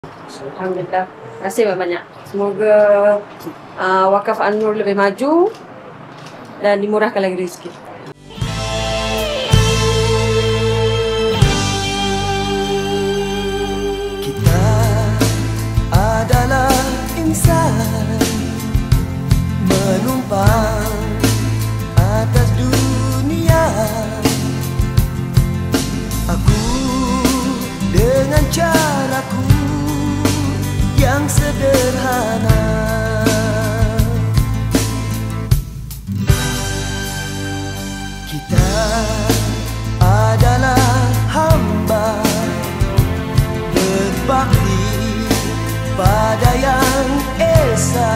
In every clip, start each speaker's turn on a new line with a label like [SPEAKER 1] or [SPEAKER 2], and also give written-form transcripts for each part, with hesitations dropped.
[SPEAKER 1] Alhamdulillah. Terima kasih banyak. Semoga Wakaf An-Nur lebih maju dan dimurahkan lagi rezeki.
[SPEAKER 2] Kita adalah insan menumpang atas dunia. Aku dengan caraku yang sederhana. Kita adalah hamba berbakti pada Yang Esa.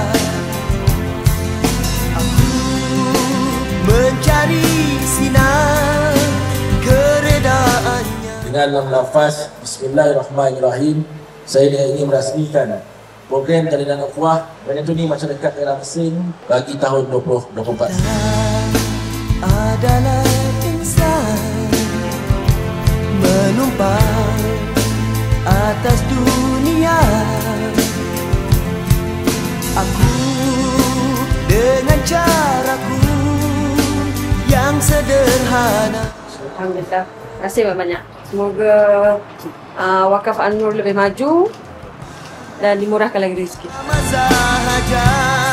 [SPEAKER 2] Aku mencari sinar keredaannya.
[SPEAKER 3] Dengan lafaz Bismillahirrahmanirrahim, saya ingin merasmikan program Jalinan Ukhuwah menyantuni masyarakat daerah Mersing bagi tahun 2024.
[SPEAKER 2] Adalah insan menumpang atas dunia. Aku dengan caraku yang sederhana.
[SPEAKER 1] Alhamdulillah. Terima kasih banyak. Semoga Wakaf An-Nur lebih maju dan dimurahkan lagi rezeki.
[SPEAKER 2] Sama sahaja.